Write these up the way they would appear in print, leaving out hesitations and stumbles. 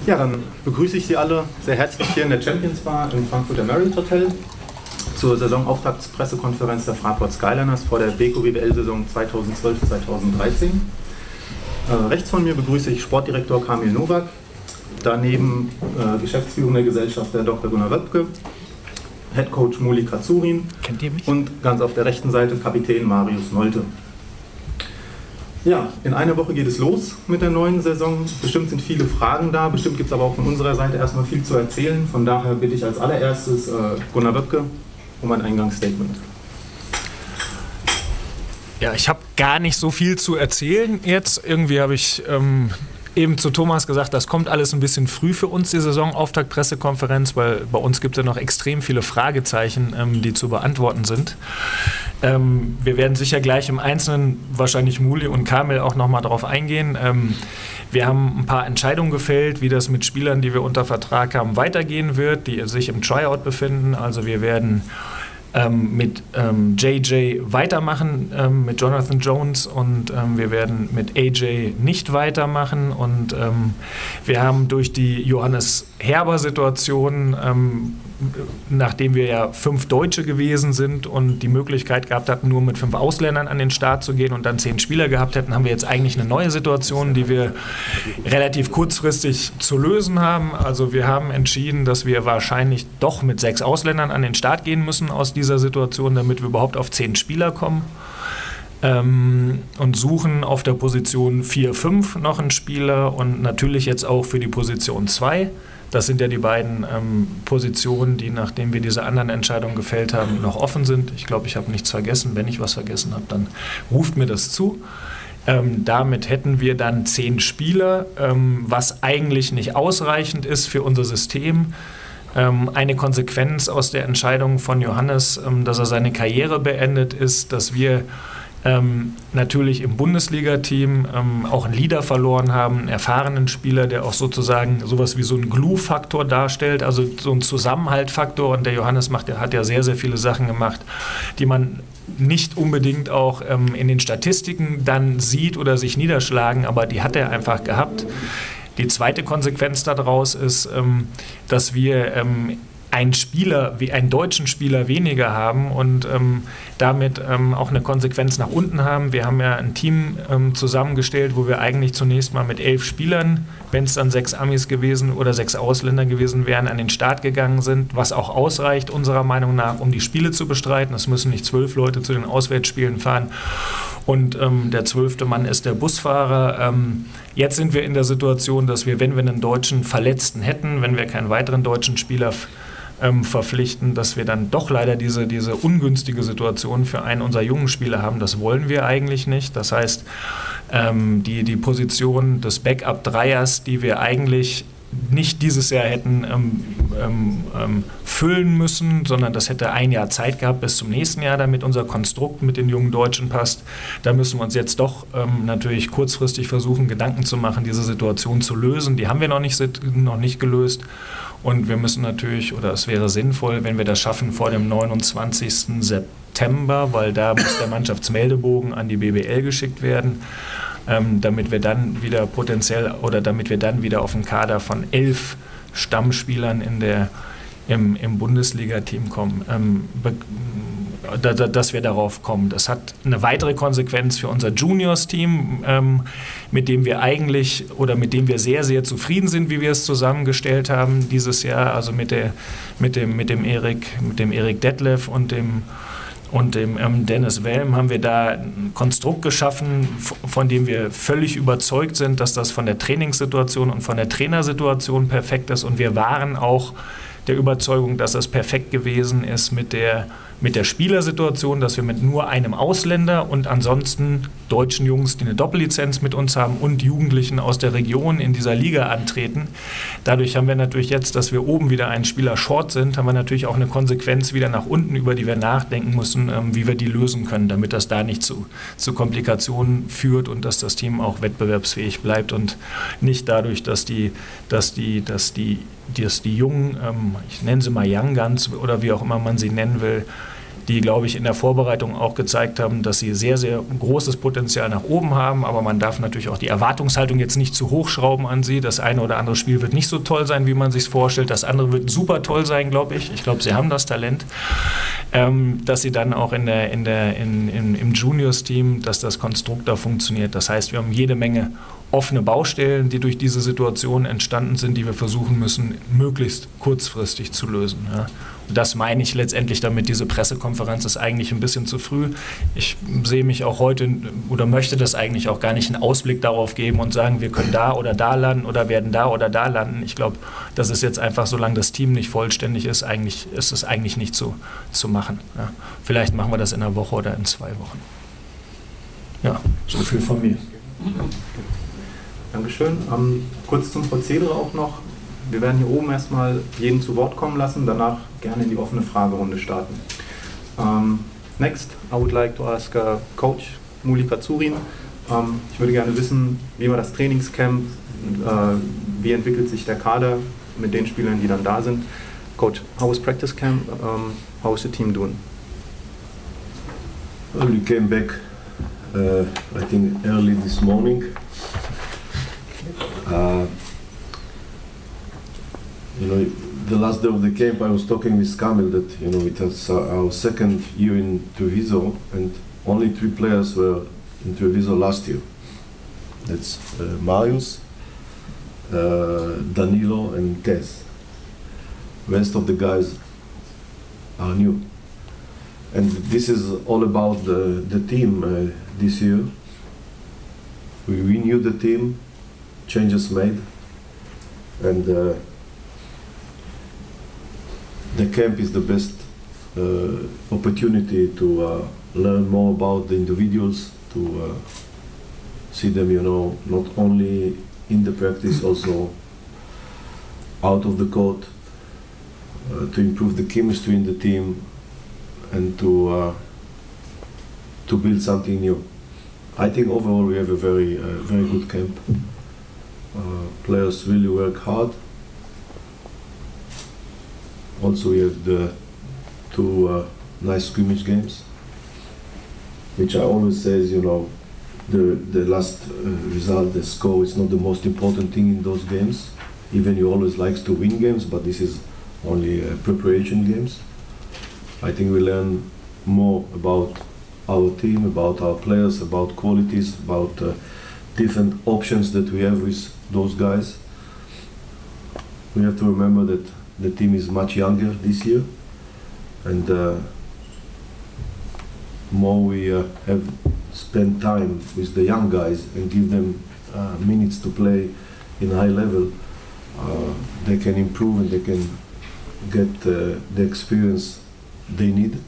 Ja, dann begrüße ich Sie alle sehr herzlich hier in der Champions Bar im Frankfurter Marriott Hotel zur Saisonauftaktspressekonferenz der Fraport Skyliners vor der Beko BBL-Saison 2012-2013. Rechts von mir begrüße ich Sportdirektor Kamil Nowak, daneben geschäftsführender Gesellschafter Dr. Gunnar Wöpke, Headcoach Muli Katsurin und ganz auf der rechten Seite Kapitän Marius Nolte. Ja, in einer Woche geht es los mit der neuen Saison. Bestimmt sind viele Fragen da, bestimmt gibt es aber auch von unserer Seite erstmal viel zu erzählen. Von daher bitte ich als allererstes Gunnar Wöpke um ein Eingangsstatement. Ja, ich habe gar nicht so viel zu erzählen jetzt. Irgendwie habe ich eben zu Thomas gesagt, das kommt alles ein bisschen früh für uns, die Saisonauftaktpressekonferenz, weil bei uns gibt es ja noch extrem viele Fragezeichen, die zu beantworten sind. Wir werden sicher gleich im Einzelnen, wahrscheinlich Muli und Kamil, auch nochmal darauf eingehen. Wir haben ein paar Entscheidungen gefällt, wie das mit Spielern, die wir unter Vertrag haben, weitergehen wird, die sich im Tryout befinden. Also wir werden mit JJ weitermachen, mit Jonathan Jones, und wir werden mit AJ nicht weitermachen, und wir haben durch die Johannes Herber-Situation, nachdem wir ja 5 Deutsche gewesen sind und die Möglichkeit gehabt hatten, nur mit 5 Ausländern an den Start zu gehen und dann 10 Spieler gehabt hätten, haben wir jetzt eigentlich eine neue Situation, die wir relativ kurzfristig zu lösen haben. Also wir haben entschieden, dass wir wahrscheinlich doch mit 6 Ausländern an den Start gehen müssen aus dieser Situation, damit wir überhaupt auf 10 Spieler kommen. Und suchen auf der Position 4, 5 noch einen Spieler und natürlich jetzt auch für die Position 2. Das sind ja die beiden Positionen, die, nachdem wir diese anderen Entscheidungen gefällt haben, noch offen sind. Ich glaube, ich habe nichts vergessen. Wenn ich was vergessen habe, dann ruft mir das zu. Damit hätten wir dann 10 Spieler, was eigentlich nicht ausreichend ist für unser System. Eine Konsequenz aus der Entscheidung von Johannes, dass er seine Karriere beendet, ist, dass wir natürlich im Bundesliga-Team auch einen Leader verloren haben, einen erfahrenen Spieler, der auch sozusagen sowas wie so einen Glue-Faktor darstellt, also so einen Zusammenhaltfaktor. Und der Johannes hat ja sehr, sehr viele Sachen gemacht, die man nicht unbedingt auch in den Statistiken dann sieht oder sich niederschlagen, aber die hat er einfach gehabt. Die zweite Konsequenz daraus ist, dass wir einen deutschen Spieler weniger haben und damit auch eine Konsequenz nach unten haben. Wir haben ja ein Team zusammengestellt, wo wir eigentlich zunächst mal mit 11 Spielern, wenn es dann 6 Amis gewesen oder 6 Ausländer gewesen wären, an den Start gegangen sind, was auch ausreicht unserer Meinung nach, um die Spiele zu bestreiten. Es müssen nicht 12 Leute zu den Auswärtsspielen fahren. Und der 12. Mann ist der Busfahrer. Jetzt sind wir in der Situation, dass wir, wenn wir einen deutschen Verletzten hätten, wenn wir keinen weiteren deutschen Spieler verpflichten, dass wir dann doch leider diese ungünstige Situation für einen unserer jungen Spieler haben. Das wollen wir eigentlich nicht. Das heißt, die Position des Backup-Dreiers, die wir eigentlich nicht dieses Jahr hätten füllen müssen, sondern das hätte ein Jahr Zeit gehabt bis zum nächsten Jahr, damit unser Konstrukt mit den jungen Deutschen passt. Da müssen wir uns jetzt doch natürlich kurzfristig versuchen, Gedanken zu machen, diese Situation zu lösen. Die haben wir noch nicht gelöst. Und wir müssen natürlich, oder es wäre sinnvoll, wenn wir das schaffen vor dem 29. September, weil da muss der Mannschaftsmeldebogen an die BBL geschickt werden, damit wir dann wieder auf einen Kader von 11 Stammspielern im Bundesliga-Team kommen, dass wir darauf kommen. Das hat eine weitere Konsequenz für unser Juniors-Team, mit dem wir sehr, sehr zufrieden sind, wie wir es zusammengestellt haben dieses Jahr, also mit dem Erik Detlef und dem Dennis Welm haben wir da ein Konstrukt geschaffen, von dem wir völlig überzeugt sind, dass das von der Trainingssituation und von der Trainersituation perfekt ist. Und wir waren auch der Überzeugung, dass das perfekt gewesen ist mit der Spielersituation, dass wir mit nur einem Ausländer und ansonsten deutschen Jungs, die eine Doppellizenz mit uns haben, und Jugendlichen aus der Region in dieser Liga antreten. Dadurch haben wir natürlich jetzt, dass wir oben wieder einen Spieler short sind, haben wir natürlich auch eine Konsequenz wieder nach unten, über die wir nachdenken müssen, wie wir die lösen können, damit das da nicht zu Komplikationen führt und dass das Team auch wettbewerbsfähig bleibt und nicht dadurch, dass die Jungen, ich nenne sie mal Young Guns oder wie auch immer man sie nennen will, die, glaube ich, in der Vorbereitung auch gezeigt haben, dass sie sehr, sehr großes Potenzial nach oben haben. Aber man darf natürlich auch die Erwartungshaltung jetzt nicht zu hoch schrauben an sie. Das eine oder andere Spiel wird nicht so toll sein, wie man sich vorstellt. Das andere wird super toll sein, glaube ich. Ich glaube, sie haben das Talent, dass sie dann auch im Juniors-Team, dass das Konstrukt da funktioniert. Das heißt, wir haben jede Menge offene Baustellen, die durch diese Situation entstanden sind, die wir versuchen müssen, möglichst kurzfristig zu lösen. Ja. Und das meine ich letztendlich damit, diese Pressekonferenz ist eigentlich ein bisschen zu früh. Ich sehe mich auch heute oder möchte das eigentlich auch gar nicht einen Ausblick darauf geben und sagen, wir können da oder da landen oder werden da oder da landen. Ich glaube, das ist jetzt einfach, solange das Team nicht vollständig ist, ist es eigentlich nicht zu machen. Ja. Vielleicht machen wir das in einer Woche oder in 2 Wochen. Ja, so viel von mir. Dankeschön. Kurz zum Prozedere auch noch. Wir werden hier oben erstmal jeden zu Wort kommen lassen, danach gerne in die offene Fragerunde starten. Next, I would like to ask Coach Muli Kazurin. Ich würde gerne wissen, wie war das Trainingscamp, wie entwickelt sich der Kader mit den Spielern, die dann da sind. Coach, how was practice camp? How is the team doing? Well, we came back, I think, early this morning. The last day of the camp, I was talking with Kamil that it was our second year in Treviso, and only 3 players were in Treviso last year. That's Marius, Danilo, and Tess. Rest of the guys are new, and this is all about the team this year. We renewed the team. Changes made, and the camp is the best opportunity to learn more about the individuals, to see them, not only in the practice, also out of the court, to improve the chemistry in the team, and to build something new. I think overall we have a very good camp. Players really work hard. Also, we have the 2 nice scrimmage games, which I always say is, the last result, the score is not the most important thing in those games. Even you always likes to win games, but this is only preparation games. I think we learn more about our team, about our players, about qualities, about different options that we have with those guys. We have to remember that the team is much younger this year, and more we have spent time with the young guys and give them minutes to play in high level, they can improve and they can get the experience they need.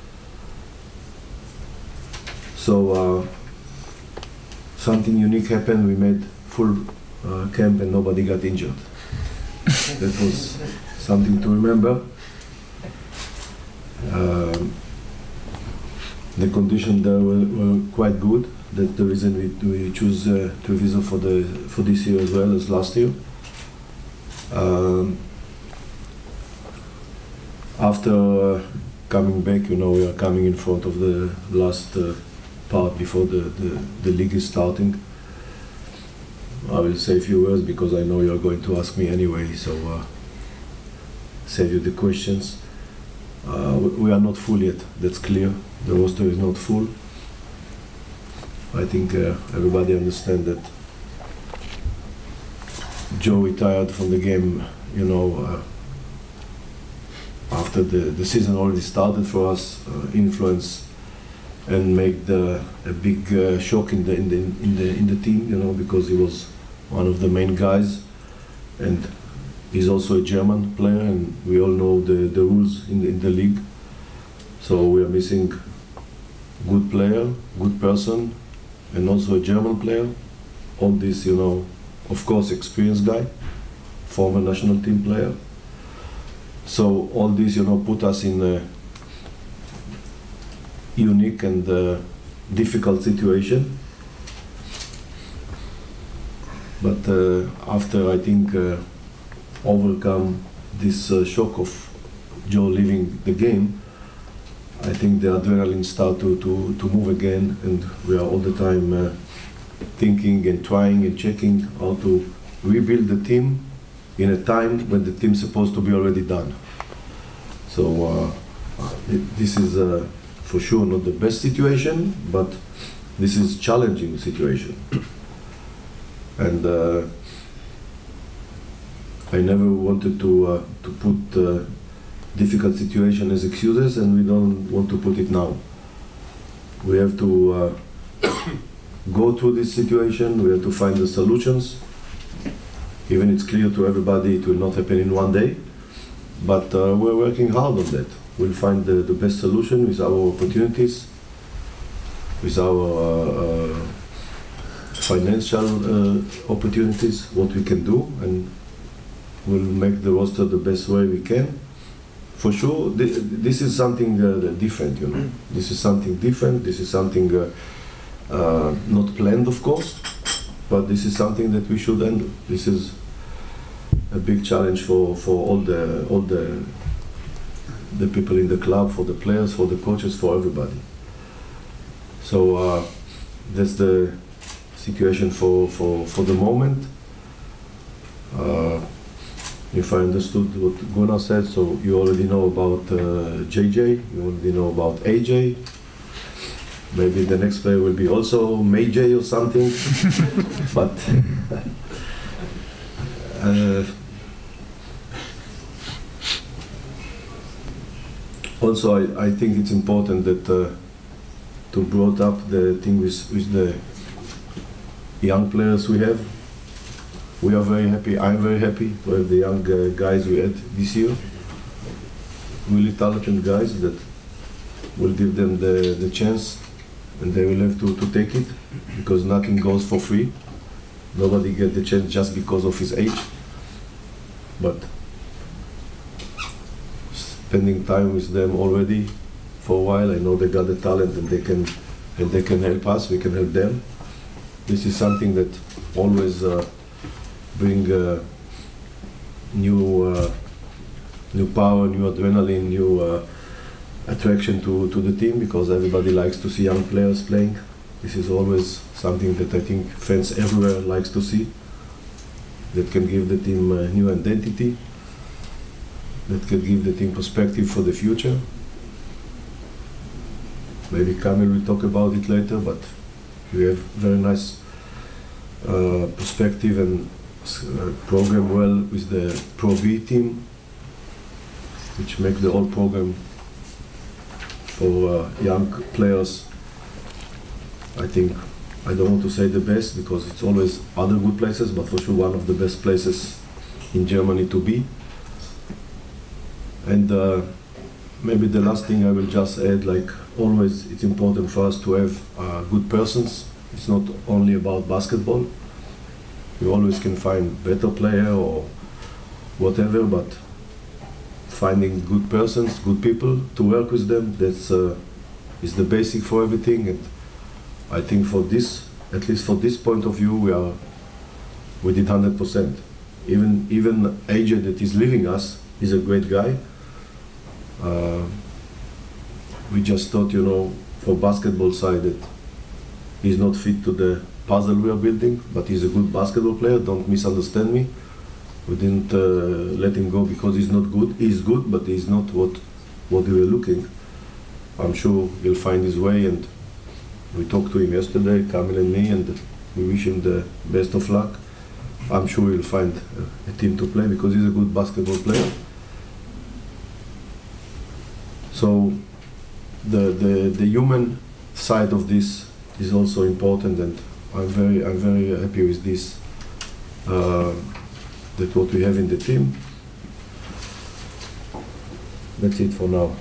So something unique happened. We made full camp and nobody got injured. That was something to remember. The conditions there were quite good. That's the reason we choose Treviso for this year as well as last year. After coming back, we are coming in front of the last part before the league is starting. I will say a few words because I know you are going to ask me anyway, so save you the questions. We are not full yet, that's clear. The roster is not full. I think everybody understands that Joe retired from the game, after the season already started for us, influence and make a big shock in the team, because he was one of the main guys, and he's also a German player, and we all know the rules in the league. So we are missing good player, good person, and also a German player. All this, of course, experienced guy, former national team player. So all this, put us in a unique and difficult situation. But after, I think, overcome this shock of Joe leaving the game, I think the adrenaline start to move again, and we are all the time thinking and trying and checking how to rebuild the team in a time when the team's supposed to be already done. So this is for sure not the best situation, but this is challenging situation. And I never wanted to put difficult situation as excuses, and we don't want to put it now. We have to go through this situation, we have to find the solutions. Even it's clear to everybody it will not happen in one day, but we're working hard on that. We'll find the best solution with our opportunities, with our financial opportunities, what we can do, and we'll make the roster the best way we can. For sure, this is something different, you know. This is something different. This is something not planned, of course, but this is something that we should handle. This is a big challenge for all the people in the club, for the players, for the coaches, for everybody. So that's the situation for the moment. If I understood what Gunnar said, so you already know about JJ, you already know about AJ. Maybe the next player will be also May-J or something. But also I think it's important that to brought up the thing with the young players we have. We are very happy, I'm very happy to have the young guys we had this year. Really talented guys that will give them the chance, and they will have to take it, because nothing goes for free. Nobody gets the chance just because of his age. But spending time with them already for a while, I know they got the talent and they can help us, we can help them. This is something that always bring new power, new adrenaline, new attraction to the team, because everybody likes to see young players playing. This is always something that I think fans everywhere likes to see, that can give the team a new identity, that can give the team perspective for the future. Maybe Kamil will talk about it later, but we have very nice perspective and program well with the Pro B team, which make the whole program for young players. I think, I don't want to say the best, because it's always other good places, but for sure one of the best places in Germany to be. And maybe the last thing I will just add, like always, it's important for us to have good persons. It's not only about basketball. You always can find better player or whatever, but finding good persons, good people to work with them, that's is the basic for everything. And I think for this, at least for this point of view, we did 100%. Even AJ that is leaving us is a great guy. We just thought, you know, for basketball side that he's not fit to the puzzle we are building, but he's a good basketball player, don't misunderstand me. We didn't let him go because he's not good. He's good, but he's not what we were looking. I'm sure he'll find his way, and we talked to him yesterday, Kamil and me, and we wish him the best of luck. I'm sure he'll find a team to play, because he's a good basketball player. So the human side of this is also important, and I'm very happy with this, that what we have in the team. That's it for now.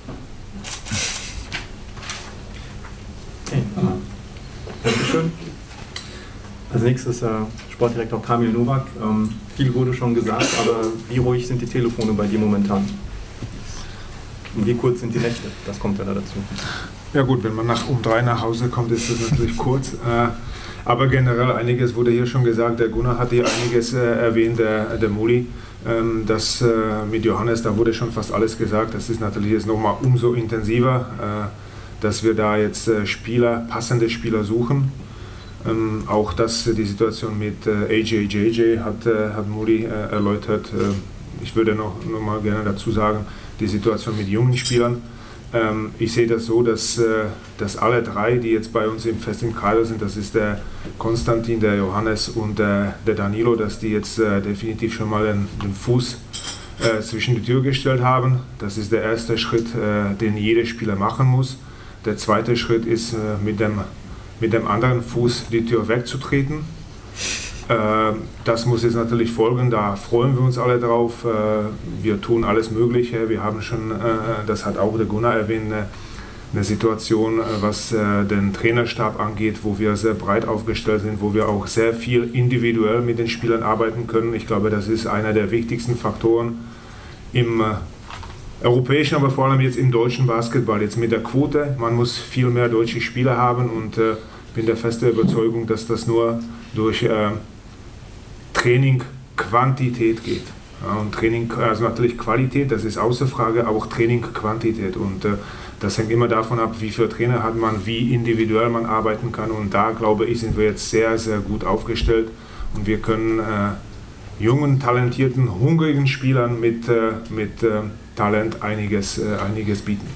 Okay, Dankeschön. Als nächstes Sportdirektor Kamil Nowak. Viel wurde schon gesagt, aber wie ruhig sind die Telefone bei dir momentan? Und wie kurz sind die Nächte? Das kommt ja da dazu. Ja gut, wenn man um 3 nach Hause kommt, ist das natürlich kurz. Aber generell einiges wurde hier schon gesagt. Der Gunnar hat hier einiges erwähnt, der Muli. Das mit Johannes, da wurde schon fast alles gesagt. Das ist natürlich jetzt nochmal umso intensiver, dass wir da jetzt passende Spieler suchen. Auch die Situation mit AJJJ hat Muri erläutert. Ich würde noch mal gerne dazu sagen, die Situation mit jungen Spielern. Ich sehe das so, dass alle drei, die jetzt bei uns fest im Kader sind, das ist der Konstantin, der Johannes und der Danilo, dass die jetzt definitiv schon mal den Fuß zwischen die Tür gestellt haben. Das ist der erste Schritt, den jeder Spieler machen muss. Der zweite Schritt ist, mit dem anderen Fuß die Tür wegzutreten. Das muss jetzt natürlich folgen, da freuen wir uns alle drauf. Wir tun alles Mögliche. Wir haben schon, das hat auch der Gunnar erwähnt, eine Situation, was den Trainerstab angeht, wo wir sehr breit aufgestellt sind, wo wir auch sehr viel individuell mit den Spielern arbeiten können. Ich glaube, das ist einer der wichtigsten Faktoren im europäischen, aber vor allem jetzt im deutschen Basketball. Jetzt mit der Quote, man muss viel mehr deutsche Spieler haben und bin der festen Überzeugung, dass das nur durch Training Quantität geht. Ja, und Training, also natürlich Qualität, das ist außer Frage, aber auch Training Quantität. Und das hängt immer davon ab, wie viele Trainer hat man, wie individuell man arbeiten kann. Und da, glaube ich, sind wir jetzt sehr, sehr gut aufgestellt. Und wir können jungen, talentierten, hungrigen Spielern mit Talent einiges bieten.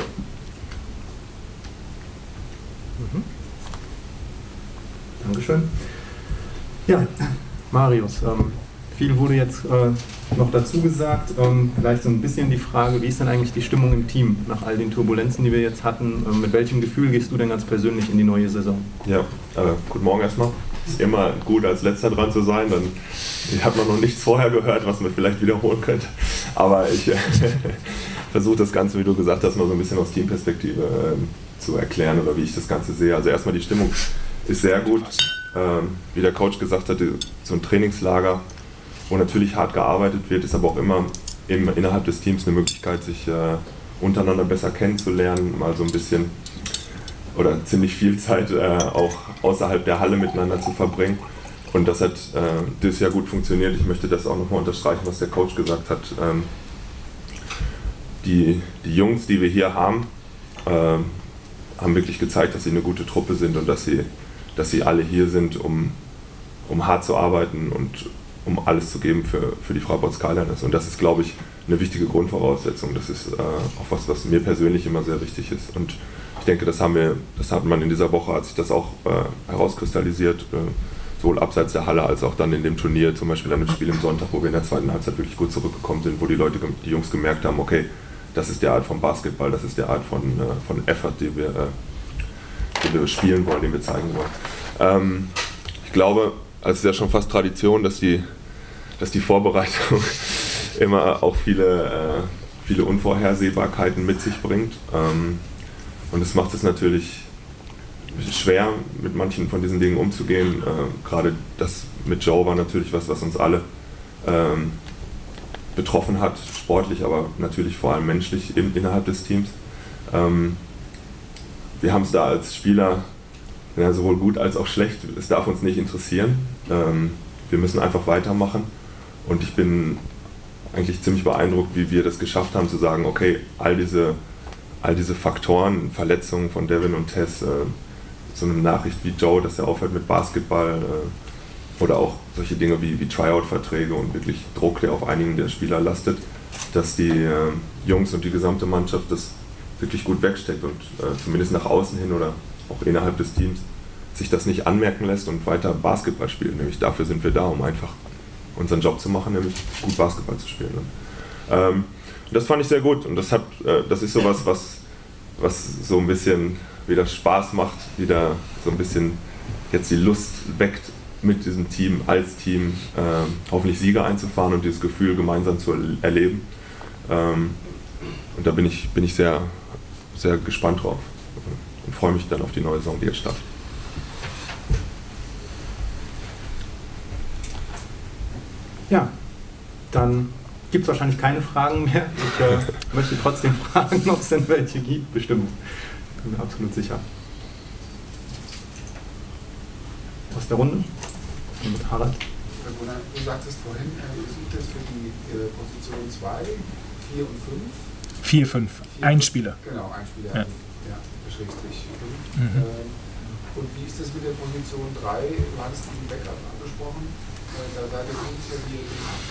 Dankeschön. Ja, Marius, viel wurde jetzt noch dazu gesagt. Vielleicht so ein bisschen die Frage, wie ist denn eigentlich die Stimmung im Team nach all den Turbulenzen, die wir jetzt hatten? Mit welchem Gefühl gehst du denn ganz persönlich in die neue Saison? Ja, guten Morgen erstmal. Ist immer gut, als Letzter dran zu sein. Dann hat man noch nichts vorher gehört, was man vielleicht wiederholen könnte. Aber ich versuche das Ganze, wie du gesagt hast, mal so ein bisschen aus Teamperspektive zu erklären oder wie ich das Ganze sehe. Also erstmal die Stimmung ist sehr gut. Wie der Coach gesagt hat, so ein Trainingslager, wo natürlich hart gearbeitet wird, ist aber auch immer innerhalb des Teams eine Möglichkeit, sich untereinander besser kennenzulernen, mal so ein bisschen oder ziemlich viel Zeit auch außerhalb der Halle miteinander zu verbringen. Und das hat dieses Jahr gut funktioniert. Ich möchte das auch nochmal unterstreichen, was der Coach gesagt hat. Die Jungs, die wir hier haben, haben wirklich gezeigt, dass sie eine gute Truppe sind und dass sie alle hier sind, um hart zu arbeiten und um alles zu geben für die Fraport Skyliners. Und das ist, glaube ich, eine wichtige Grundvoraussetzung. Das ist auch was mir persönlich immer sehr wichtig ist. Und ich denke, das hat man in dieser Woche, hat sich das auch herauskristallisiert, sowohl abseits der Halle als auch dann in dem Turnier, zum Beispiel an dem Spiel im Sonntag, wo wir in der zweiten Halbzeit wirklich gut zurückgekommen sind, wo die Jungs gemerkt haben, okay, das ist die Art von Basketball, das ist die Art von Effort, die wir spielen wollen, den wir zeigen wollen. Ich glaube, es ist ja schon fast Tradition, dass die Vorbereitung immer auch viele Unvorhersehbarkeiten mit sich bringt. Und es macht es natürlich schwer, mit manchen von diesen Dingen umzugehen. Gerade das mit Joe war natürlich was uns alle betroffen hat, sportlich, aber natürlich vor allem menschlich innerhalb des Teams. Wir haben es da als Spieler sowohl gut als auch schlecht. Es darf uns nicht interessieren. Wir müssen einfach weitermachen. Und ich bin eigentlich ziemlich beeindruckt, wie wir das geschafft haben, zu sagen, okay, all diese Faktoren, Verletzungen von Devin und Tess, so eine Nachricht wie Joe, dass er aufhört mit Basketball, oder auch solche Dinge wie Tryout-Verträge und wirklich Druck, der auf einigen der Spieler lastet, dass die Jungs und die gesamte Mannschaft das wirklich gut wegsteckt und zumindest nach außen hin oder auch innerhalb des Teams sich das nicht anmerken lässt und weiter Basketball spielt. Nämlich dafür sind wir da, um einfach unseren Job zu machen, nämlich gut Basketball zu spielen. Das fand ich sehr gut und das ist sowas, was so ein bisschen wieder Spaß macht, wieder so ein bisschen jetzt die Lust weckt, mit diesem Team, als Team hoffentlich Sieger einzufahren und dieses Gefühl gemeinsam zu erleben. Und da bin ich sehr, sehr gespannt drauf und freue mich dann auf die neue Saison, die jetzt startet. Ja, dann gibt es wahrscheinlich keine Fragen mehr. Ich möchte trotzdem fragen, ob es denn welche gibt. Bestimmt. Bin mir absolut sicher. Aus der Runde? Mit Harald. Gunnar, du sagtest vorhin, ihr sucht jetzt für die Position 2, 4 und 5. 4, 5. Ein Spieler. Genau, ein Spieler. Ja, Schrägstrich 5. Und wie ist das mit der Position 3? Du hattest den Backup angesprochen. Da seid ihr uns ja die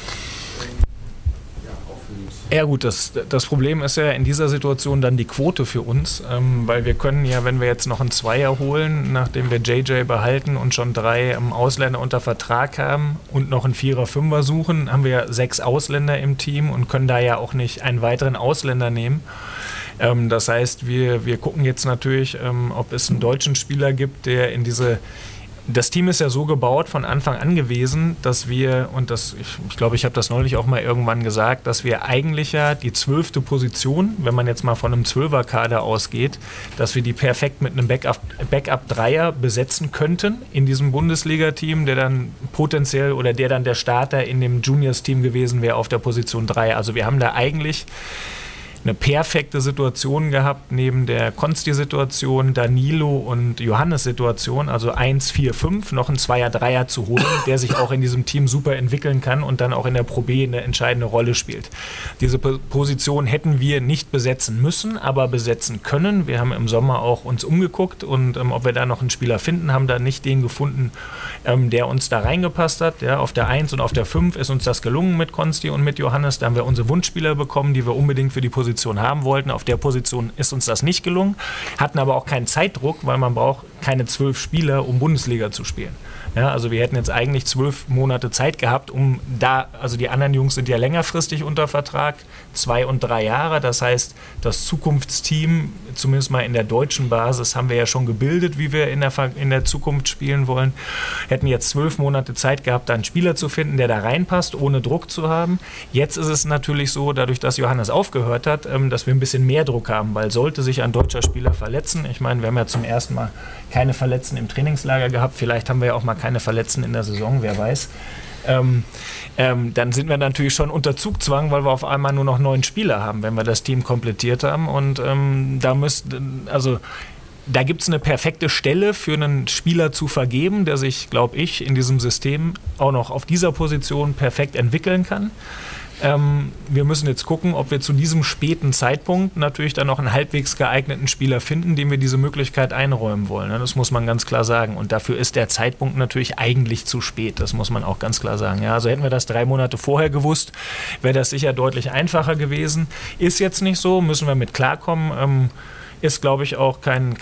auffüllt. Ja gut, das Problem ist ja in dieser Situation dann die Quote für uns, weil wir können ja, wenn wir jetzt noch einen Zweier holen, nachdem wir JJ behalten und schon 3 Ausländer unter Vertrag haben und noch einen 4er, 5er suchen, haben wir ja 6 Ausländer im Team und können da ja auch nicht einen weiteren Ausländer nehmen. Das heißt, wir gucken jetzt natürlich, ob es einen deutschen Spieler gibt, der in diese... Das Team ist ja so gebaut, von Anfang an gewesen, dass wir, und ich glaube, ich habe das neulich auch mal irgendwann gesagt, dass wir eigentlich ja die 12. Position, wenn man jetzt mal von einem 12er-Kader ausgeht, dass wir die perfekt mit einem Backup-Dreier besetzen könnten in diesem Bundesliga-Team, der dann potenziell oder der dann der Starter in dem Juniors-Team gewesen wäre auf der Position 3. Also wir haben da eigentlich eine perfekte Situation gehabt, neben der Konsti-Situation, Danilo und Johannes-Situation, also 1, 4, 5, noch einen Zweier, Dreier zu holen, der sich auch in diesem Team super entwickeln kann und dann auch in der Pro B eine entscheidende Rolle spielt. Diese Position hätten wir nicht besetzen müssen, aber besetzen können. Wir haben im Sommer auch uns umgeguckt und ob wir da noch einen Spieler finden, haben da nicht den gefunden, der uns da reingepasst hat. Ja, auf der 1 und auf der 5 ist uns das gelungen mit Konsti und mit Johannes. Da haben wir unsere Wunschspieler bekommen, die wir unbedingt für die Position haben wollten. Auf der Position ist uns das nicht gelungen, hatten aber auch keinen Zeitdruck, weil man braucht keine 12 Spieler, um Bundesliga zu spielen. Ja, also wir hätten jetzt eigentlich 12 Monate Zeit gehabt, um da, also die anderen Jungs sind ja längerfristig unter Vertrag, 2 und 3 Jahre, das heißt, das Zukunftsteam, zumindest mal in der deutschen Basis, haben wir ja schon gebildet, wie wir in der Zukunft spielen wollen, hätten jetzt 12 Monate Zeit gehabt, da einen Spieler zu finden, der da reinpasst, ohne Druck zu haben. Jetzt ist es natürlich so, dadurch, dass Johannes aufgehört hat, dass wir ein bisschen mehr Druck haben, weil sollte sich ein deutscher Spieler verletzen, ich meine, wir haben ja zum ersten Mal keine Verletzten im Trainingslager gehabt, vielleicht haben wir ja auch mal keine Verletzten in der Saison, wer weiß. Dann sind wir natürlich schon unter Zugzwang, weil wir auf einmal nur noch 9 Spieler haben, wenn wir das Team komplettiert haben. Und da gibt es eine perfekte Stelle für einen Spieler zu vergeben, der sich, glaube ich, in diesem System auch noch auf dieser Position perfekt entwickeln kann. Wir müssen jetzt gucken, ob wir zu diesem späten Zeitpunkt natürlich dann noch einen halbwegs geeigneten Spieler finden, dem wir diese Möglichkeit einräumen wollen. Das muss man ganz klar sagen. Und dafür ist der Zeitpunkt natürlich eigentlich zu spät. Das muss man auch ganz klar sagen. Ja, also hätten wir das 3 Monate vorher gewusst, wäre das sicher deutlich einfacher gewesen. Ist jetzt nicht so, müssen wir mit klarkommen. Ist, glaube ich, auch kein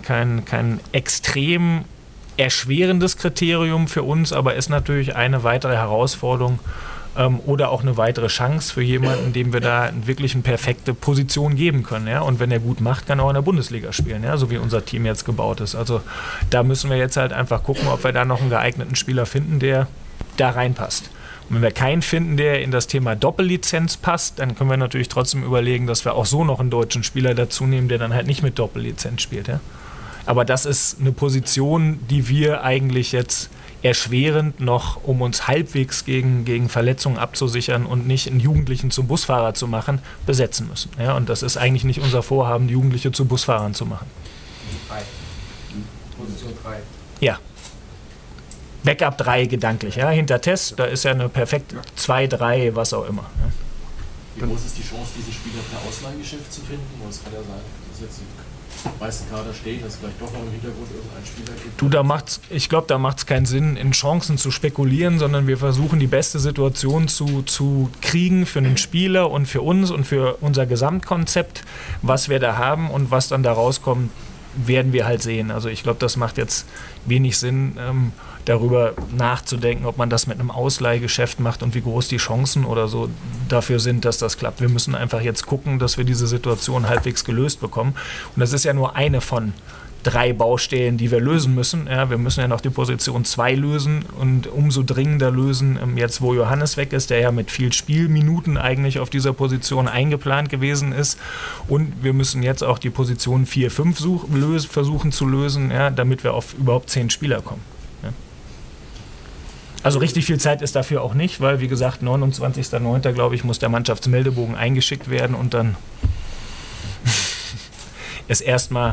extrem erschwerendes Kriterium für uns, aber ist natürlich eine weitere Herausforderung, oder auch eine weitere Chance für jemanden, dem wir da wirklich eine perfekte Position geben können. Ja? Und wenn er gut macht, kann er auch in der Bundesliga spielen, ja? So wie unser Team jetzt gebaut ist. Also da müssen wir jetzt halt einfach gucken, ob wir da noch einen geeigneten Spieler finden, der da reinpasst. Und wenn wir keinen finden, der in das Thema Doppellizenz passt, dann können wir natürlich trotzdem überlegen, dass wir auch so noch einen deutschen Spieler dazu nehmen, der dann halt nicht mit Doppellizenz spielt. Ja? Aber das ist eine Position, die wir eigentlich jetzt erschwerend noch, um uns halbwegs gegen Verletzungen abzusichern und nicht einen Jugendlichen zum Busfahrer zu machen, besetzen müssen. Ja, und das ist eigentlich nicht unser Vorhaben, Jugendliche zu Busfahrern zu machen. 3. Position 3. Ja. Backup 3 gedanklich, ja, hinter Test, da ist ja eine perfekte 2, 3, was auch immer. Ja. Wie groß ist die Chance, diesen Spieler per Ausleihgeschäft zu finden? Weil es kann ja sein, dass jetzt im meisten Kader steht, dass es vielleicht doch noch im Hintergrund irgendeinen Spieler gibt. Ich glaube, da macht es keinen Sinn, in Chancen zu spekulieren, sondern wir versuchen, die beste Situation zu kriegen für einen Spieler und für uns und für unser Gesamtkonzept, was wir da haben und was dann da rauskommt, werden wir halt sehen. Also ich glaube, das macht jetzt wenig Sinn, darüber nachzudenken, ob man das mit einem Ausleihgeschäft macht und wie groß die Chancen oder so dafür sind, dass das klappt. Wir müssen einfach jetzt gucken, dass wir diese Situation halbwegs gelöst bekommen. Und das ist ja nur eine von 3 Baustellen, die wir lösen müssen. Ja, wir müssen ja noch die Position 2 lösen und umso dringender lösen, jetzt wo Johannes weg ist, der ja mit viel Spielminuten eigentlich auf dieser Position eingeplant gewesen ist. Und wir müssen jetzt auch die Position 4, 5 versuchen zu lösen, ja, damit wir auf überhaupt 10 Spieler kommen. Ja. Also richtig viel Zeit ist dafür auch nicht, weil wie gesagt 29.09. glaube ich, muss der Mannschaftsmeldebogen eingeschickt werden und dann ist erstmal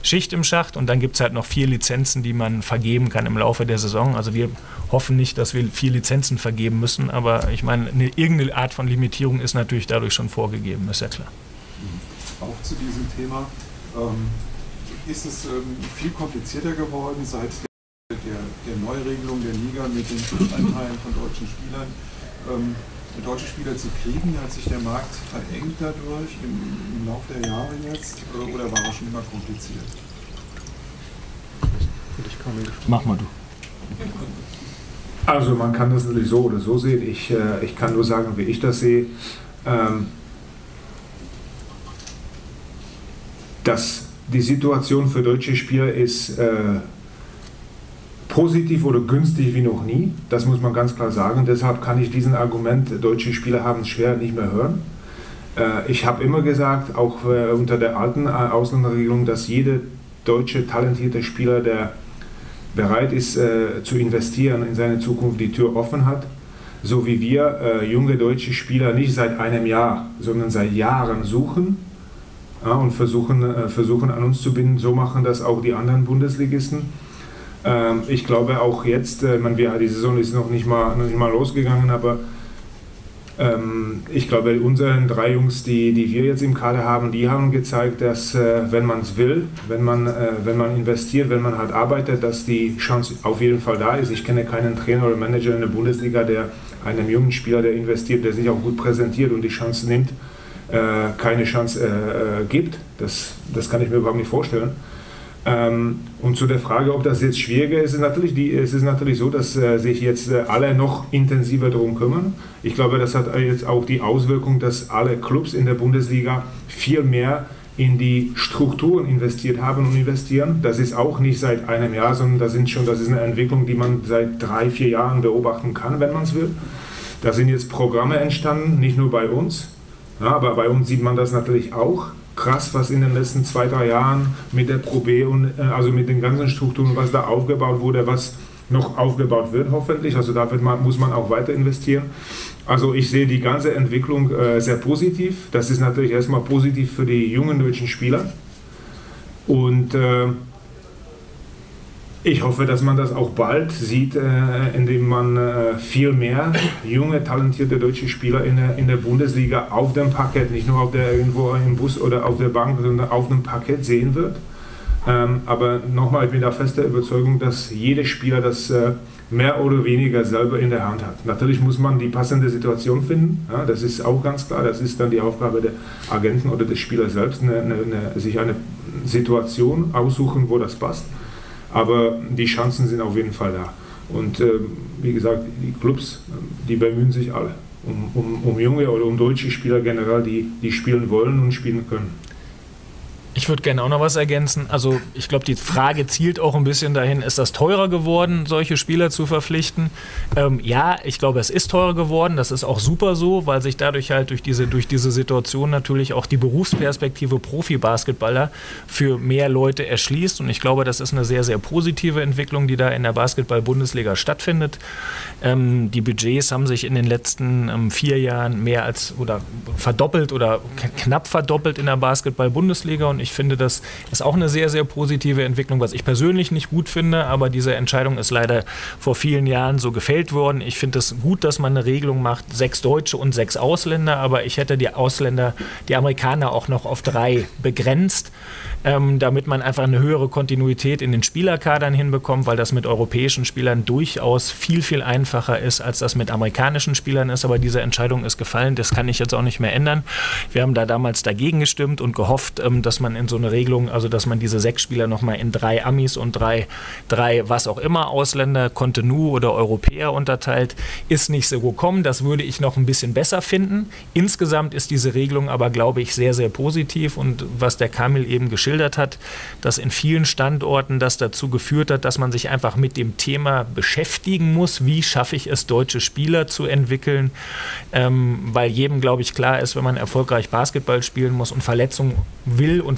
Schicht im Schacht und dann gibt es halt noch 4 Lizenzen, die man vergeben kann im Laufe der Saison. Also wir hoffen nicht, dass wir 4 Lizenzen vergeben müssen, aber ich meine, irgendeine Art von Limitierung ist natürlich dadurch schon vorgegeben, ist ja klar. Auch zu diesem Thema, ist es viel komplizierter geworden seit der Neuregelung der Liga mit den Anteilen von deutschen Spielern, deutsche Spieler zu kriegen? Hat sich der Markt verengt dadurch im Laufe der Jahre jetzt oder war er schon immer kompliziert? Mach mal du. Also man kann das natürlich so oder so sehen. Ich kann nur sagen, wie ich das sehe. Dass die Situation für deutsche Spieler ist positiv oder günstig wie noch nie. Das muss man ganz klar sagen. Deshalb kann ich diesen Argument, deutsche Spieler haben es schwer, nicht mehr hören. Ich habe immer gesagt, auch unter der alten Ausländerregelung, dass jeder deutsche talentierte Spieler, der bereit ist zu investieren in seine Zukunft, die Tür offen hat. So wie wir junge deutsche Spieler nicht seit einem Jahr, sondern seit Jahren suchen und versuchen an uns zu binden. So machen das auch die anderen Bundesligisten. Ich glaube auch jetzt, die Saison ist noch nicht mal losgegangen, aber ich glaube, unsere 3 Jungs, die wir jetzt im Kader haben, die haben gezeigt, dass wenn man es will, wenn man investiert, wenn man halt arbeitet, dass die Chance auf jeden Fall da ist. Ich kenne keinen Trainer oder Manager in der Bundesliga, der einem jungen Spieler, der investiert, der sich auch gut präsentiert und die Chance nimmt, keine Chance gibt. Das kann ich mir überhaupt nicht vorstellen. Und zu der Frage, ob das jetzt schwieriger ist, es ist natürlich so, dass sich jetzt alle noch intensiver darum kümmern. Ich glaube, das hat jetzt auch die Auswirkung, dass alle Clubs in der Bundesliga viel mehr in die Strukturen investiert haben und investieren. Das ist auch nicht seit einem Jahr, sondern das ist eine Entwicklung, die man seit 3-4 Jahren beobachten kann, wenn man es will. Da sind jetzt Programme entstanden, nicht nur bei uns, ja, aber bei uns sieht man das natürlich auch. Krass, was in den letzten 2-3 Jahren mit der Pro B und also mit den ganzen Strukturen, was da aufgebaut wurde, was noch aufgebaut wird hoffentlich. Also da muss man auch weiter investieren. Also ich sehe die ganze Entwicklung sehr positiv. Das ist natürlich erstmal positiv für die jungen deutschen Spieler. Und ich hoffe, dass man das auch bald sieht, indem man viel mehr junge, talentierte deutsche Spieler in der Bundesliga auf dem Parkett, nicht nur irgendwo im Bus oder auf der Bank, sondern auf dem Parkett sehen wird. Aber nochmal, ich bin da fester Überzeugung, dass jeder Spieler das mehr oder weniger selber in der Hand hat. Natürlich muss man die passende Situation finden, ja, das ist auch ganz klar, das ist dann die Aufgabe der Agenten oder des Spielers selbst, sich eine Situation aussuchen, wo das passt. Aber die Chancen sind auf jeden Fall da. Und wie gesagt, die Clubs, die bemühen sich alle um junge oder um deutsche Spieler generell, die spielen wollen und spielen können. Ich würde gerne auch noch was ergänzen. Also ich glaube, die Frage zielt auch ein bisschen dahin, ist das teurer geworden, solche Spieler zu verpflichten? Ja, ich glaube, es ist teurer geworden. Das ist auch super so, weil sich dadurch halt durch diese Situation natürlich auch die Berufsperspektive Profi-Basketballer für mehr Leute erschließt. Und ich glaube, das ist eine sehr, sehr positive Entwicklung, die da in der Basketball-Bundesliga stattfindet. Die Budgets haben sich in den letzten 4 Jahren mehr als oder verdoppelt oder knapp verdoppelt in der Basketball-Bundesliga. Und ich finde, das ist auch eine sehr, sehr positive Entwicklung, was ich persönlich nicht gut finde, aber diese Entscheidung ist leider vor vielen Jahren so gefällt worden. Ich finde es gut, dass man eine Regelung macht, 6 Deutsche und 6 Ausländer, aber ich hätte die Amerikaner auch noch auf 3 begrenzt, damit man einfach eine höhere Kontinuität in den Spielerkadern hinbekommt, weil das mit europäischen Spielern durchaus viel, viel einfacher ist, als das mit amerikanischen Spielern ist, aber diese Entscheidung ist gefallen, das kann ich jetzt auch nicht mehr ändern. Wir haben da damals dagegen gestimmt und gehofft, dass man in so eine Regelung, also dass man diese 6 Spieler nochmal in 3 Amis und 3 was auch immer Ausländer, Contenu oder Europäer unterteilt, ist nicht so gekommen. Das würde ich noch ein bisschen besser finden. Insgesamt ist diese Regelung aber, glaube ich, sehr, sehr positiv und was der Kamil eben geschildert hat, dass in vielen Standorten das dazu geführt hat, dass man sich einfach mit dem Thema beschäftigen muss, wie schaffe ich es, deutsche Spieler zu entwickeln, weil jedem, glaube ich, klar ist, wenn man erfolgreich Basketball spielen muss und Verletzungen will und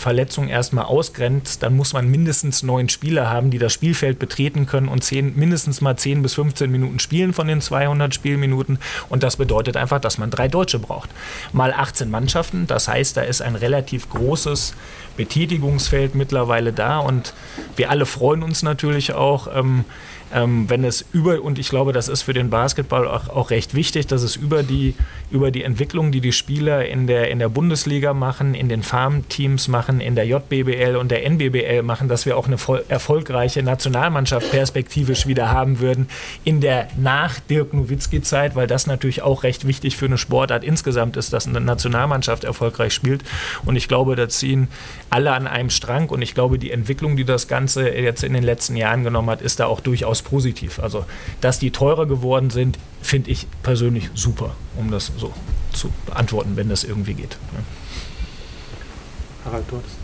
Verletzung erstmal ausgrenzt, dann muss man mindestens 9 Spieler haben, die das Spielfeld betreten können und mindestens mal 10 bis 15 Minuten spielen von den 200 Spielminuten. Und das bedeutet einfach, dass man 3 Deutsche braucht. Mal 18 Mannschaften, das heißt, da ist ein relativ großes Betätigungsfeld mittlerweile da und wir alle freuen uns natürlich auch, wenn es und ich glaube, das ist für den Basketball auch recht wichtig, dass es über die Entwicklung, die Spieler in der Bundesliga machen, in den Farmteams machen, in der JBBL und der NBBL machen, dass wir auch eine erfolgreiche Nationalmannschaft perspektivisch wieder haben würden in der Nach-Dirk Nowitzki-Zeit, weil das natürlich auch recht wichtig für eine Sportart insgesamt ist, dass eine Nationalmannschaft erfolgreich spielt. Und ich glaube, da ziehen alle an einem Strang und ich glaube, die Entwicklung, die das Ganze jetzt in den letzten Jahren genommen hat, ist da auch durchaus positiv. Also, dass die teurer geworden sind, finde ich persönlich super, um das so zu beantworten, wenn das irgendwie geht. Ja. Harald, du hattest.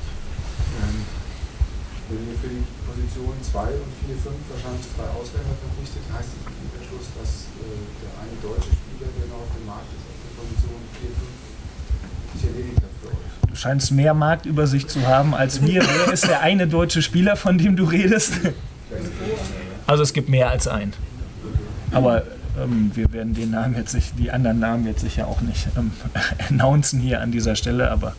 Wenn ihr für die Positionen 2 und 4, 5 wahrscheinlich 2 Ausländer verpflichtet, heißt das im Umkehrschluss, dass der eine deutsche Spieler, der noch auf dem Markt ist, auf der Position 4, 5, sich erledigt hat für euch? Du scheinst mehr Marktübersicht zu haben als wir. Wer ist der eine deutsche Spieler, von dem du redest? Also es gibt mehr als einen. Aber wir werden die anderen Namen jetzt sicher auch nicht announcen hier an dieser Stelle, aber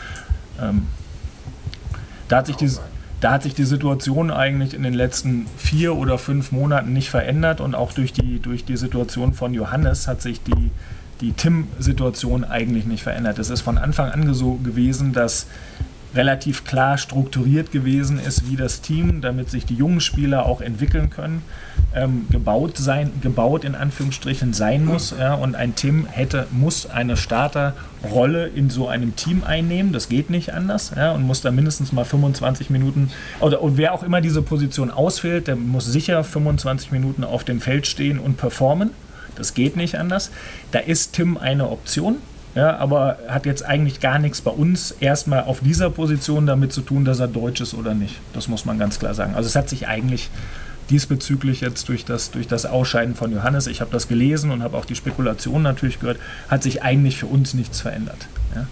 da hat sich die Situation eigentlich in den letzten 4 oder 5 Monaten nicht verändert und auch durch die Situation von Johannes hat sich die Tim-Situation eigentlich nicht verändert. Es ist von Anfang an so gewesen, dass relativ klar strukturiert gewesen ist, wie das Team, damit sich die jungen Spieler auch entwickeln können, gebaut in Anführungsstrichen sein muss. Ja, und ein Tim muss eine Starterrolle in so einem Team einnehmen, das geht nicht anders, ja, und muss da mindestens mal 25 Minuten, oder wer auch immer diese Position ausfällt, der muss sicher 25 Minuten auf dem Feld stehen und performen, das geht nicht anders. Da ist Tim eine Option. Ja, aber hat jetzt eigentlich gar nichts bei uns erstmal auf dieser Position damit zu tun, dass er deutsch ist oder nicht. Das muss man ganz klar sagen. Also es hat sich eigentlich diesbezüglich jetzt durch das Ausscheiden von Johannes, ich habe das gelesen und habe auch die Spekulation natürlich gehört, hat sich eigentlich für uns nichts verändert. Ja.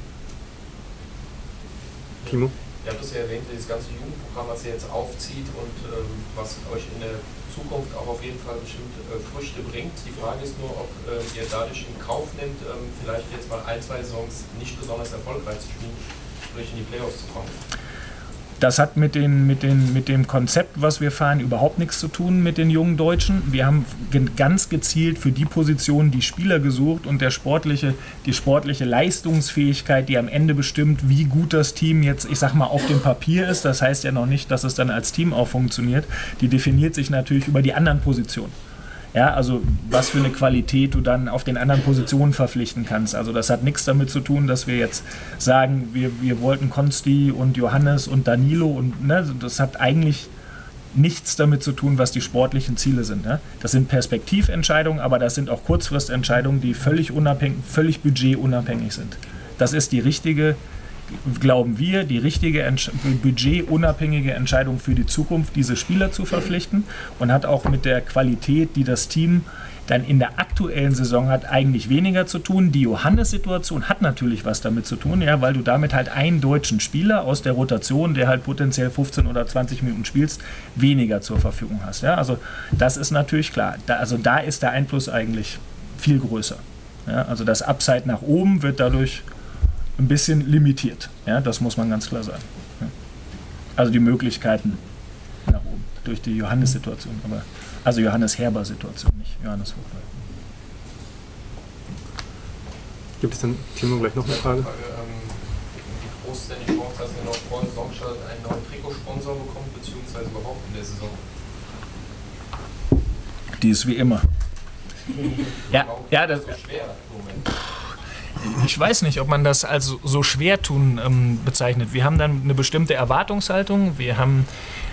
Timo? Ihr habt das ja erwähnt, das ganze Jugendprogramm, was ihr jetzt aufzieht und was euch in der Zukunft auch auf jeden Fall bestimmt Früchte bringt. Die Frage ist nur, ob ihr dadurch in Kauf nehmt, vielleicht jetzt mal 1, 2 Saisons nicht besonders erfolgreich zu spielen, sprich in die Playoffs zu kommen. Das hat mit dem Konzept, was wir fahren, überhaupt nichts zu tun mit den jungen Deutschen. Wir haben ganz gezielt für die Position die Spieler gesucht und die sportliche Leistungsfähigkeit, die am Ende bestimmt, wie gut das Team jetzt, ich sag mal, auf dem Papier ist. Das heißt ja noch nicht, dass es dann als Team auch funktioniert. Die definiert sich natürlich über die anderen Positionen. Ja, also was für eine Qualität du dann auf den anderen Positionen verpflichten kannst. Also das hat nichts damit zu tun, dass wir jetzt sagen, wir wollten Konsti und Johannes und Danilo und das hat eigentlich nichts damit zu tun, was die sportlichen Ziele sind. Ne? Das sind Perspektiventscheidungen, aber das sind auch Kurzfristentscheidungen, die völlig budgetunabhängig sind. Das ist die richtige, glauben wir, die richtige budgetunabhängige Entscheidung für die Zukunft, diese Spieler zu verpflichten und hat auch mit der Qualität, die das Team dann in der aktuellen Saison hat, eigentlich weniger zu tun. Die Johannes-Situation hat natürlich was damit zu tun, ja, weil du damit halt einen deutschen Spieler aus der Rotation, der halt potenziell 15 oder 20 Minuten spielst, weniger zur Verfügung hast. Ja. Also das ist natürlich klar. Da ist der Einfluss eigentlich viel größer. Ja. Also das Upside nach oben wird dadurch ein bisschen limitiert. Ja, das muss man ganz klar sagen. Ja. Also die Möglichkeiten nach oben durch die Johannes-Situation, also Johannes-Herber-Situation, nicht Johannes Vogel. Gibt es dann, Timo, gleich noch eine Frage? Wie groß ist denn die Chance, dass ihr noch vor Saisonstart einen neuen Trikotsponsor bekommt, beziehungsweise überhaupt in der Saison? Die ist wie immer. Das ist so schwer im Moment. Ich weiß nicht, ob man das als so schwer tun bezeichnet. Wir haben dann eine bestimmte Erwartungshaltung. Wir haben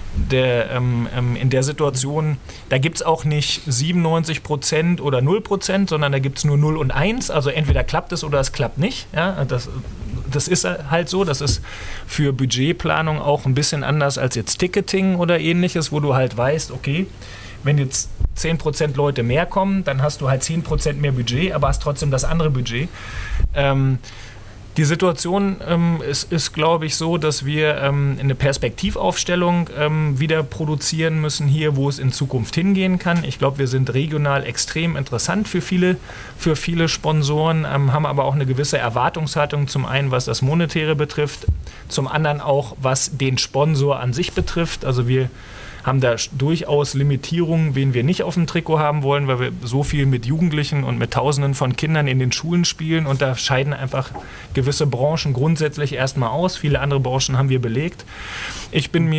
in der Situation, da gibt es auch nicht 97% oder 0%, sondern da gibt es nur 0 und 1. Also entweder klappt es oder es klappt nicht. Ja, das ist halt so. Das ist für Budgetplanung auch ein bisschen anders als jetzt Ticketing oder ähnliches, wo du halt weißt, okay, wenn jetzt 10% Leute mehr kommen, dann hast du halt 10% mehr Budget, aber hast trotzdem das andere Budget. Die Situation ist, glaube ich, so, dass wir eine Perspektivaufstellung wieder produzieren müssen hier, wo es in Zukunft hingehen kann. Ich glaube, wir sind regional extrem interessant für viele Sponsoren, haben aber auch eine gewisse Erwartungshaltung, zum einen, was das Monetäre betrifft, zum anderen auch, was den Sponsor an sich betrifft. Also wir haben da durchaus Limitierungen, wen wir nicht auf dem Trikot haben wollen, weil wir so viel mit Jugendlichen und mit Tausenden von Kindern in den Schulen spielen und da scheiden einfach gewisse Branchen grundsätzlich erstmal aus. Viele andere Branchen haben wir belegt. Ich bin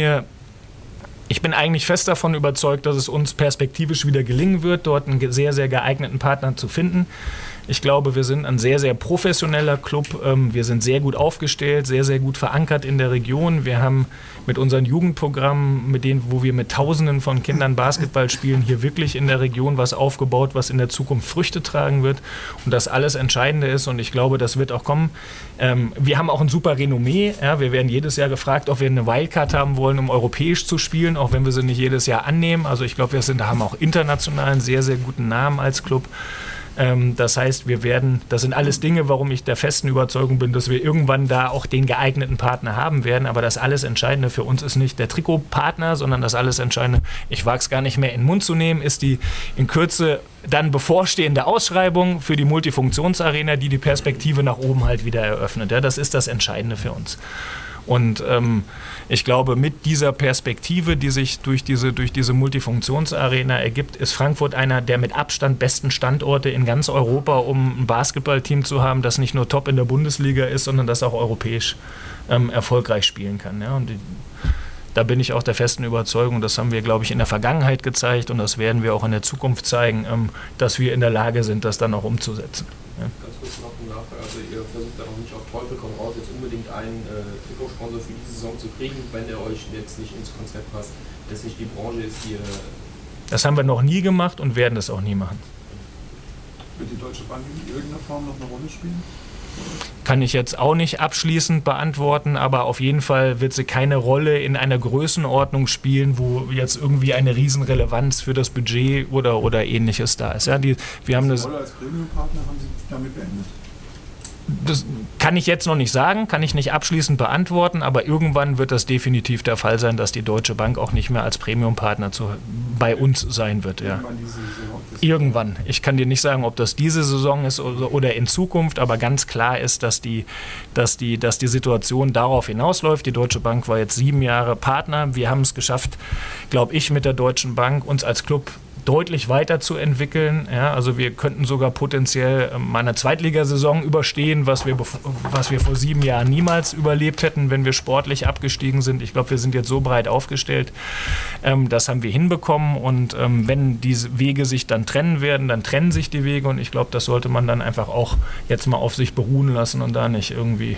eigentlich fest davon überzeugt, dass es uns perspektivisch wieder gelingen wird, dort einen sehr, sehr geeigneten Partner zu finden. Ich glaube, wir sind ein sehr, sehr professioneller Club. Wir sind sehr gut aufgestellt, sehr, sehr gut verankert in der Region. Wir haben mit unseren Jugendprogrammen, wo wir mit Tausenden von Kindern Basketball spielen, hier wirklich in der Region was aufgebaut, was in der Zukunft Früchte tragen wird. Und das alles Entscheidende ist, und ich glaube, das wird auch kommen. Wir haben auch ein super Renommee. Ja, wir werden jedes Jahr gefragt, ob wir eine Wildcard haben wollen, um europäisch zu spielen, auch wenn wir sie nicht jedes Jahr annehmen. Also ich glaube, haben auch international einen sehr, sehr guten Namen als Club. Das heißt, das sind alles Dinge, warum ich der festen Überzeugung bin, dass wir irgendwann da auch den geeigneten Partner haben werden. Aber das alles Entscheidende für uns ist nicht der Trikotpartner, sondern das alles Entscheidende, ich wage es gar nicht mehr in den Mund zu nehmen, ist die in Kürze dann bevorstehende Ausschreibung für die Multifunktionsarena, die Perspektive nach oben halt wieder eröffnet. Ja, das ist das Entscheidende für uns. Und ich glaube, mit dieser Perspektive, die sich durch diese Multifunktionsarena ergibt, ist Frankfurt einer der mit Abstand besten Standorte in ganz Europa, um ein Basketballteam zu haben, das nicht nur top in der Bundesliga ist, sondern das auch europäisch erfolgreich spielen kann. Ja? Und da bin ich auch der festen Überzeugung, das haben wir, glaube ich, in der Vergangenheit gezeigt und das werden wir auch in der Zukunft zeigen, dass wir in der Lage sind, das dann auch umzusetzen. Ja. Ganz kurz noch eine Nachfrage, also ihr versucht da noch nicht auf Teufel komm raus, jetzt unbedingt einen Trikotsponsor für diese Saison zu kriegen, wenn der euch jetzt nicht ins Konzept passt, dass nicht die Branche ist, die... Das haben wir noch nie gemacht und werden das auch nie machen. Wird die Deutsche Bank in irgendeiner Form noch eine Rolle spielen? Kann ich jetzt auch nicht abschließend beantworten, aber auf jeden Fall wird sie keine Rolle in einer Größenordnung spielen, wo jetzt irgendwie eine Riesenrelevanz für das Budget oder Ähnliches da ist. Ja, wir haben Rolle als Premium-Partner haben Sie damit beendet? Das kann ich jetzt noch nicht sagen, kann ich nicht abschließend beantworten, aber irgendwann wird das definitiv der Fall sein, dass die Deutsche Bank auch nicht mehr als Premium-Partner bei uns sein wird. Ja. Irgendwann. Ich kann dir nicht sagen, ob das diese Saison ist oder in Zukunft, aber ganz klar ist, dass die Situation darauf hinausläuft. Die Deutsche Bank war jetzt 7 Jahre Partner. Wir haben es geschafft, glaube ich, mit der Deutschen Bank uns als Club deutlich weiterzuentwickeln. Ja, also wir könnten sogar potenziell mal eine Zweitligasaison überstehen, was wir vor 7 Jahren niemals überlebt hätten, wenn wir sportlich abgestiegen sind. Ich glaube, wir sind jetzt so breit aufgestellt. Das haben wir hinbekommen und wenn diese Wege sich dann trennen werden, dann trennen sich die Wege und ich glaube, das sollte man dann einfach auch jetzt mal auf sich beruhen lassen und da nicht irgendwie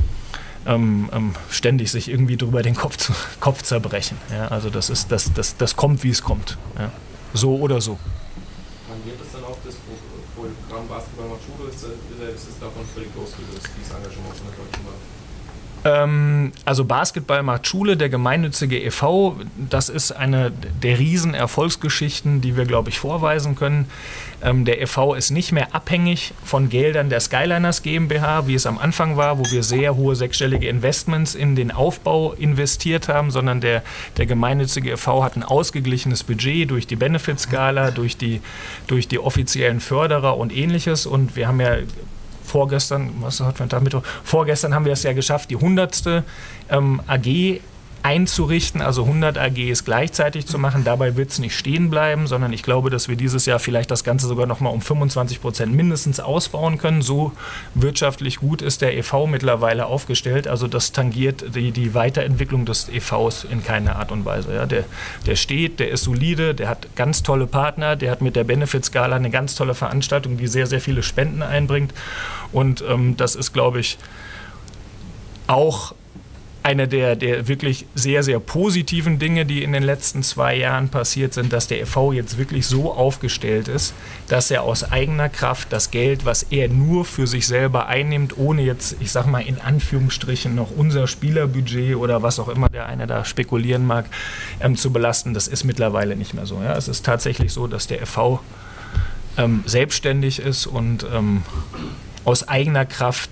ständig sich irgendwie drüber den Kopf zerbrechen. Ja, also das kommt, wie es kommt. Ja. So oder so. Tangiert das dann auch das Programm Basketball macht Schule, ist es davon völlig losgelöst, dieses Engagement von der Deutschen Bank? Also Basketball macht Schule, der gemeinnützige e.V., das ist eine der Riesenerfolgsgeschichten, die wir, glaube ich, vorweisen können. Der e.V. ist nicht mehr abhängig von Geldern der Skyliners GmbH, wie es am Anfang war, wo wir sehr hohe sechsstellige Investments in den Aufbau investiert haben, sondern der gemeinnützige e.V. hat ein ausgeglichenes Budget durch die Benefit-Skala, durch die offiziellen Förderer und Ähnliches und wir haben ja vorgestern haben wir es ja geschafft, die 100. AG einzurichten, also 100 AGs gleichzeitig zu machen. Dabei wird es nicht stehen bleiben, sondern ich glaube, dass wir dieses Jahr vielleicht das Ganze sogar nochmal um 25% mindestens ausbauen können. So wirtschaftlich gut ist der e.V. mittlerweile aufgestellt. Also das tangiert die Weiterentwicklung des e.V.s in keiner Art und Weise. Ja, der steht, der ist solide, der hat ganz tolle Partner, der hat mit der Benefit-Skala eine ganz tolle Veranstaltung, die sehr, sehr viele Spenden einbringt. Und das ist, glaube ich, auch eine der wirklich sehr, sehr positiven Dinge, die in den letzten 2 Jahren passiert sind, dass der e.V. jetzt wirklich so aufgestellt ist, dass er aus eigener Kraft das Geld, was er nur für sich selber einnimmt, ohne jetzt, ich sag mal in Anführungsstrichen, noch unser Spielerbudget oder was auch immer der eine da spekulieren mag, zu belasten, das ist mittlerweile nicht mehr so. Ja? Es ist tatsächlich so, dass der e.V. Selbstständig ist und aus eigener Kraft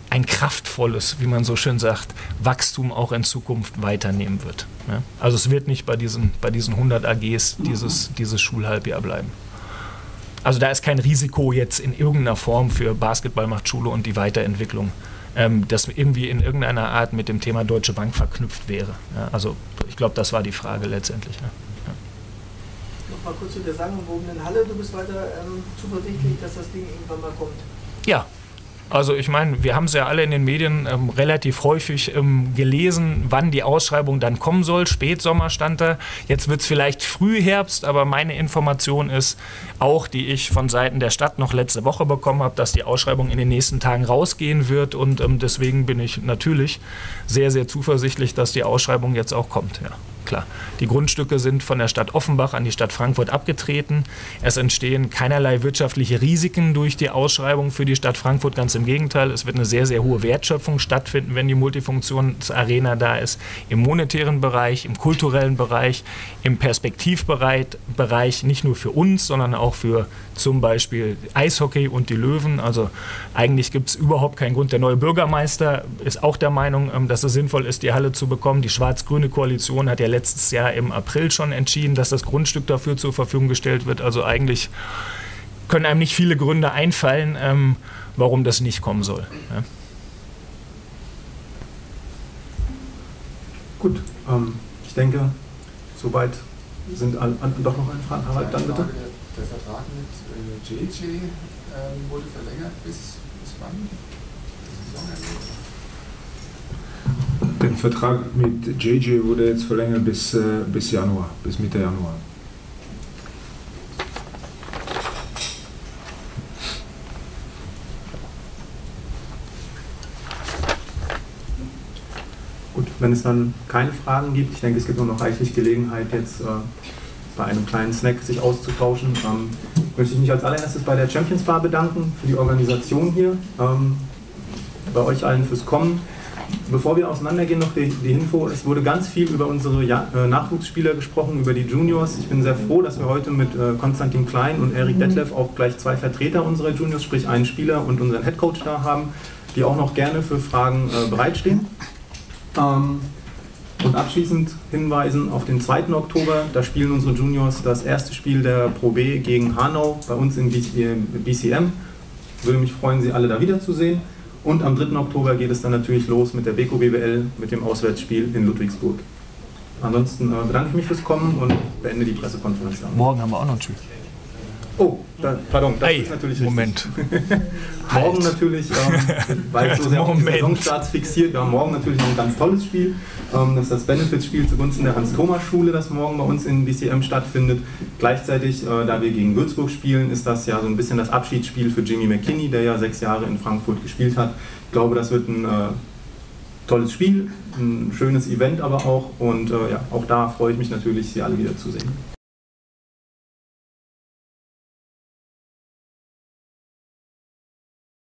ein kraftvolles, wie man so schön sagt, Wachstum auch in Zukunft weiternehmen wird. Ja? Also es wird nicht bei diesen 100 AGs dieses Schulhalbjahr bleiben. Also da ist kein Risiko jetzt in irgendeiner Form für Basketball macht Schule und die Weiterentwicklung, das irgendwie in irgendeiner Art mit dem Thema Deutsche Bank verknüpft wäre. Ja? Also ich glaube, das war die Frage letztendlich. Ja? Noch mal kurz zu der sagenumwobenen Halle. Du bist weiter zuversichtlich, dass das Ding irgendwann mal kommt? Ja. Also ich meine, wir haben es ja alle in den Medien relativ häufig gelesen, wann die Ausschreibung dann kommen soll. Spätsommer stand da. Jetzt wird es vielleicht Frühherbst, aber meine Information ist auch, die ich von Seiten der Stadt noch letzte Woche bekommen habe, dass die Ausschreibung in den nächsten Tagen rausgehen wird und deswegen bin ich natürlich sehr, sehr zuversichtlich, dass die Ausschreibung jetzt auch kommt. Ja, klar. Die Grundstücke sind von der Stadt Offenbach an die Stadt Frankfurt abgetreten. Es entstehen keinerlei wirtschaftliche Risiken durch die Ausschreibung für die Stadt Frankfurt. Ganz im Gegenteil, es wird eine sehr, sehr hohe Wertschöpfung stattfinden, wenn die Multifunktionsarena da ist. Im monetären Bereich, im kulturellen Bereich, im Perspektivbereich, nicht nur für uns, sondern auch für zum Beispiel Eishockey und die Löwen. Also eigentlich gibt es überhaupt keinen Grund. Der neue Bürgermeister ist auch der Meinung, dass es sinnvoll ist, die Halle zu bekommen. Die schwarz-grüne Koalition hat ja letztes Jahr im April schon entschieden, dass das Grundstück dafür zur Verfügung gestellt wird. Also eigentlich können einem nicht viele Gründe einfallen, warum das nicht kommen soll. Ja. Gut, ich denke, soweit sind doch noch eine Frage. Harald, dann bitte. Der Vertrag mit JJ wurde verlängert bis wann? Der Vertrag mit JJ wurde jetzt verlängert bis Januar, bis Mitte Januar. Gut, wenn es dann keine Fragen gibt, ich denke, es gibt nur noch reichlich Gelegenheit, jetzt bei einem kleinen Snack sich auszutauschen, möchte ich mich als allererstes bei der Champions Bar bedanken für die Organisation hier, bei euch allen fürs Kommen. Bevor wir auseinandergehen, noch die Info, es wurde ganz viel über unsere Nachwuchsspieler gesprochen, über die Juniors. Ich bin sehr froh, dass wir heute mit Konstantin Klein und Erik Detlef auch gleich zwei Vertreter unserer Juniors, sprich einen Spieler und unseren Headcoach da haben, die auch noch gerne für Fragen bereitstehen. Und abschließend hinweisen auf den 2. Oktober, da spielen unsere Juniors das erste Spiel der Pro B gegen Hanau bei uns in BCM. Würde mich freuen, Sie alle da wiederzusehen. Und am 3. Oktober geht es dann natürlich los mit der Beko BWL, mit dem Auswärtsspiel in Ludwigsburg. Ansonsten bedanke ich mich fürs Kommen und beende die Pressekonferenz. Morgen haben wir auch noch ein Spiel. Oh, pardon, das ist natürlich Moment. Morgen natürlich, weil es so sehr auf die Saisonstarts fixiert, wir haben morgen natürlich noch ein ganz tolles Spiel. Das ist das Benefits-Spiel zugunsten der Hans-Thomas-Schule, das morgen bei uns in BCM stattfindet. Gleichzeitig, da wir gegen Würzburg spielen, ist das ja so ein bisschen das Abschiedsspiel für Jimmy McKinney, der ja 6 Jahre in Frankfurt gespielt hat. Ich glaube, das wird ein tolles Spiel, ein schönes Event aber auch. Und ja, auch da freue ich mich natürlich, Sie alle wiederzusehen.